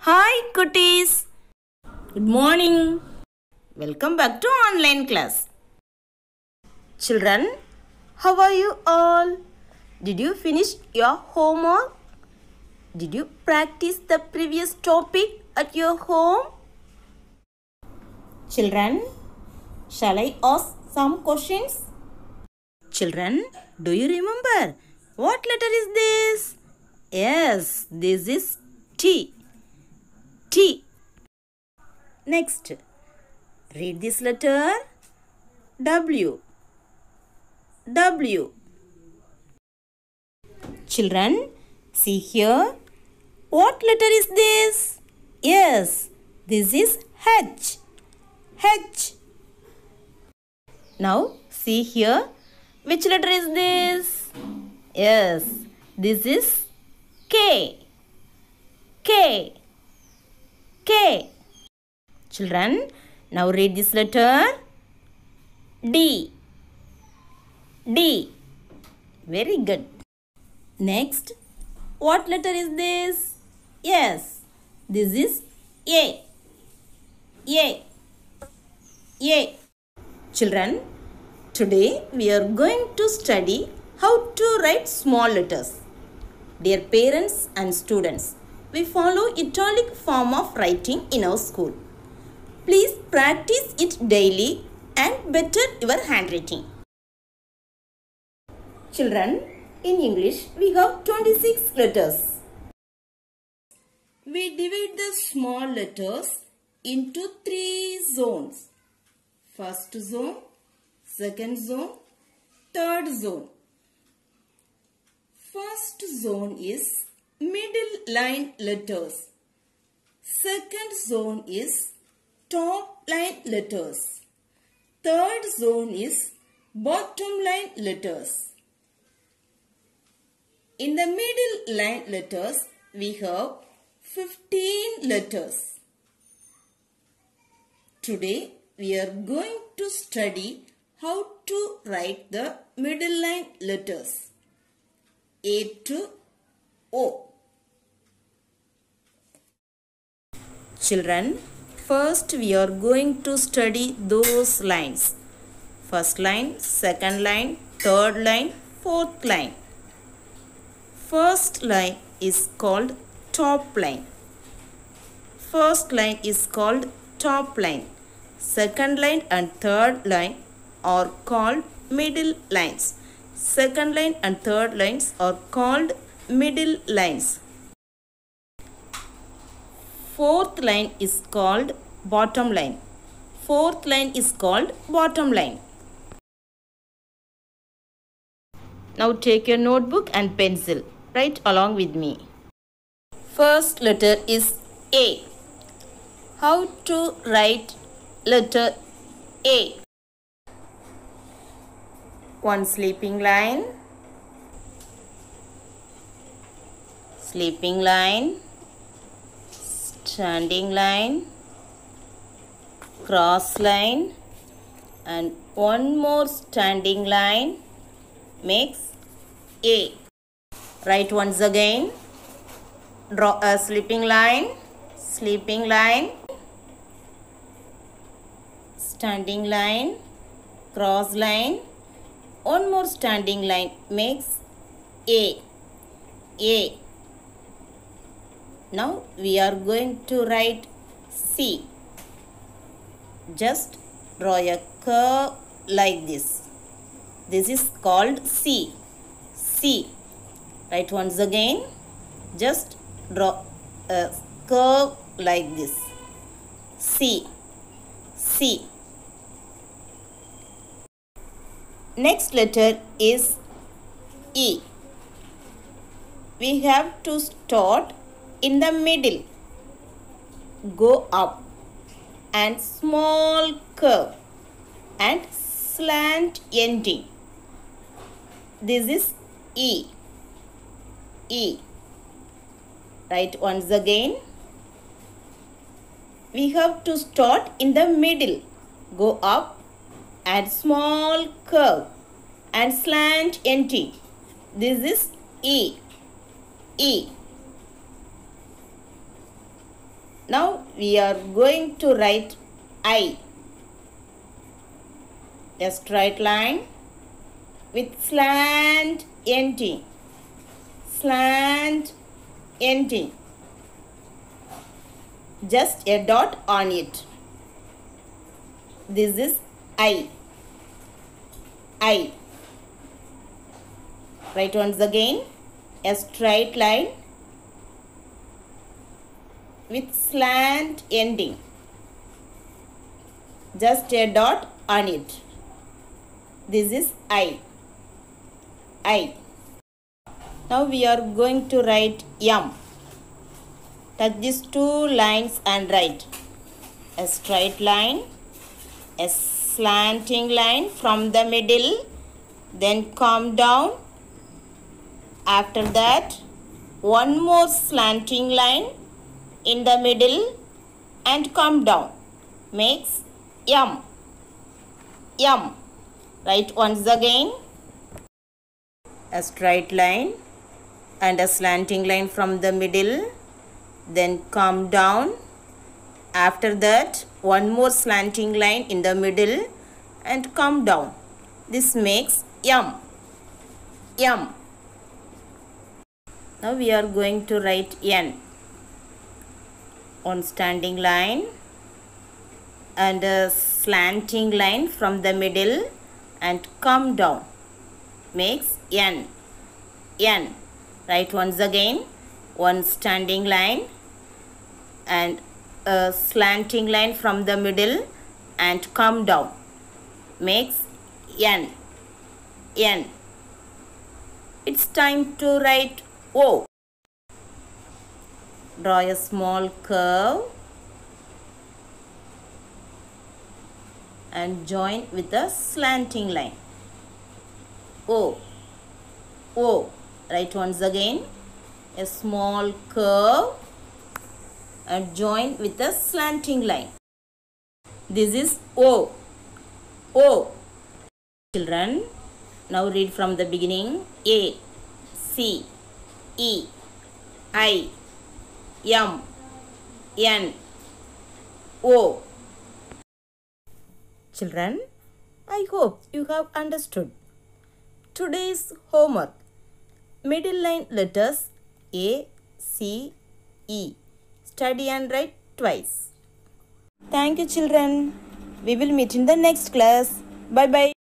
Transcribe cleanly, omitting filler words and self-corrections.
Hi cuties. Good morning. Welcome back to online class. Children, how are you all? Did you finish your homework? Did you practice the previous topic at your home? Children, shall I ask some questions? Children, do you remember what letter is this? Yes, this is T. T. Next, read this letter. W. W. Children, see here. What letter is this? Yes, this is H. H. Now, see here. Which letter is this? Yes, this is K. K. K. Children, now read this letter. D. D. Very good. Next, what letter is this? Yes, this is A. A. A. Children, today we are going to study how to write small letters. Dear parents and students, we follow italic form of writing in our school. Please practice it daily and better your handwriting. Children, in English we have 26 letters. We divide the small letters into 3 zones. First zone, second zone, third zone. First zone is middle line letters. Second zone is top line letters. Third zone is bottom line letters. In the middle line letters, we have 15 letters. Today, we are going to study how to write the middle line letters. A to O. Children, first we are going to study those lines. First line, second line, third line, fourth line. First line is called top line. First line is called top line. Second line and third line are called middle lines. Second line and third lines are called middle lines. Fourth line is called bottom line. Fourth line is called bottom line. Now take your notebook and pencil. Write along with me. First letter is A. How to write letter A? One sleeping line. Sleeping line. Standing line. Cross line. And one more standing line makes A. Write once again. Draw a sleeping line, standing line, cross line, one more standing line makes A. A. Now we are going to write C. Just draw a curve like this. This is called C. C. Write once again. Just draw a curve like this. C. C. Next letter is E. We have to start in the middle. Go up and small curve and slant ending. This is E. E. Write once again. We have to start in the middle. Go up and small curve and slant ending. This is E. E. Now we are going to write I. A straight line with slant ending. Slant ending. Just a dot on it. This is I. I. Write once again. A straight line with slant ending. Just a dot on it. This is I. I. Now we are going to write M. Touch these two lines and write a straight line, a slanting line from the middle, then come down. After that, one more slanting line in the middle and come down. Makes M. M. Write once again. A straight line and a slanting line from the middle, then come down. After that, one more slanting line in the middle and come down. This makes M. M. Now we are going to write N. One standing line and a slanting line from the middle and come down. Makes N. N. Write once again. One standing line and a slanting line from the middle and come down. Makes N. N. It's time to write O. Draw a small curve and join with a slanting line. O. O. Write once again. A small curve and join with a slanting line. This is O. O. Children, now read from the beginning. A, C, E, I, M, N, O. Children, I hope you have understood. Today's homework. Middle line letters A, C, E. Study and write twice. Thank you, children. We will meet in the next class. Bye-bye.